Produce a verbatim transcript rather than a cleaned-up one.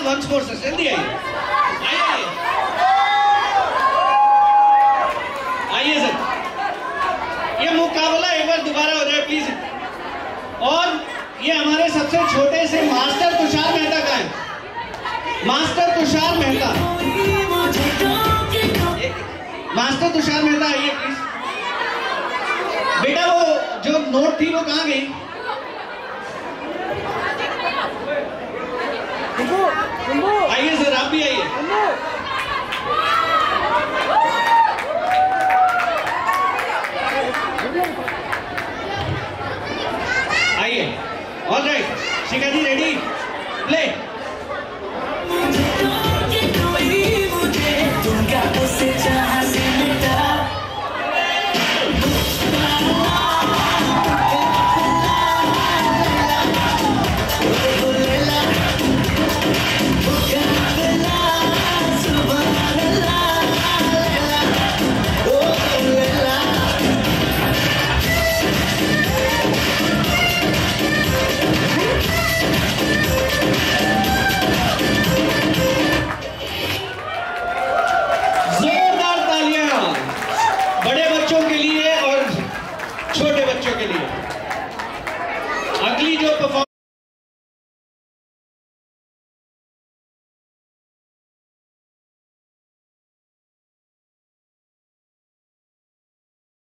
once more sir, जल्दी आइए आइए आइए सर, ये मुकाबला एक बार दोबारा हो जाए प्लीज। और ये हमारे सबसे छोटे से मास्टर तुषार मेहता का है, मास्टर तुषार मेहता, मास्टर तुषार मेहता आइए प्लीज। बेटा वो जो नोट थी वो कहाँ गई? आइए सर, आप भी आइए। आइए, all right, Shikha ji ready, play.